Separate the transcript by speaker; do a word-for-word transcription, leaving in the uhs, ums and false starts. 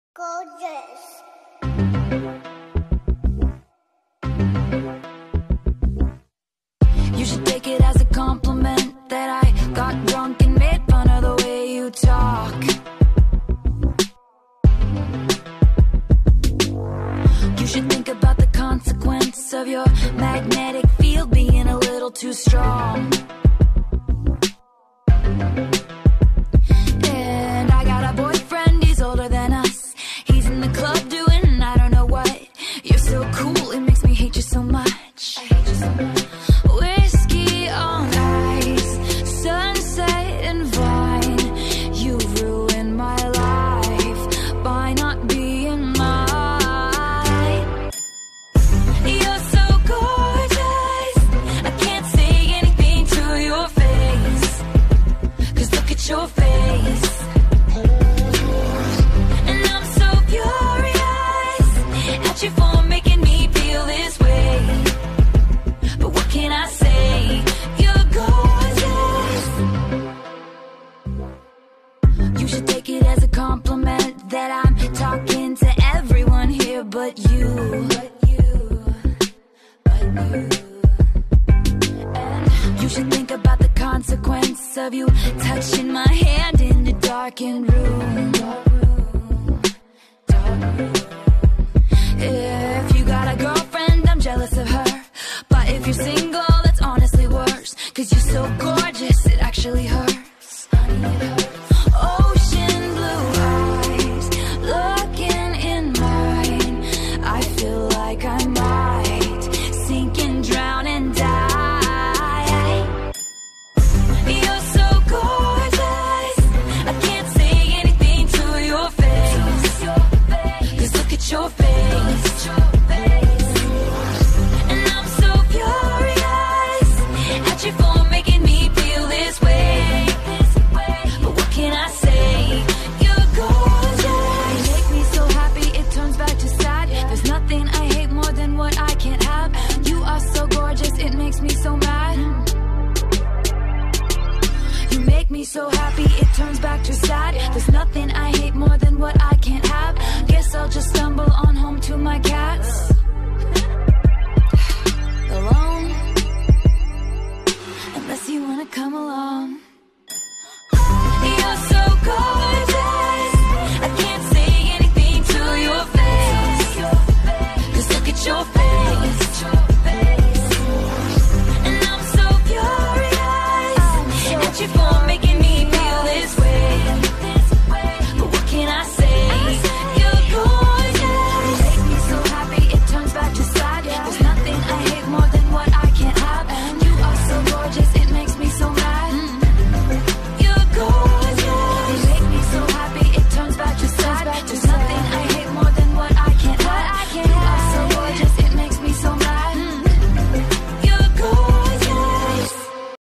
Speaker 1: Gorgeous.
Speaker 2: You should take it as a compliment that I got drunk and made fun of the way you talk. You should think about the consequence of your magnetic field being a little too strong. And I got a boyfriend, he's older than us. He's in the club doing I don't know what. You're so cool, it makes me hate you so much. I hate you so much. Whiskey on ice, sunset and vine. You've ruined my life by not being mine. You're so gorgeous, I can't say anything to your face. Cause look at your face. And I'm so furious at you for making me feel this way. But what can I say? You're gorgeous. You should take it as a compliment that I'm talking to everyone here but you. But you. But you. And you should think about the consequence of you touching my hand in the darkened room.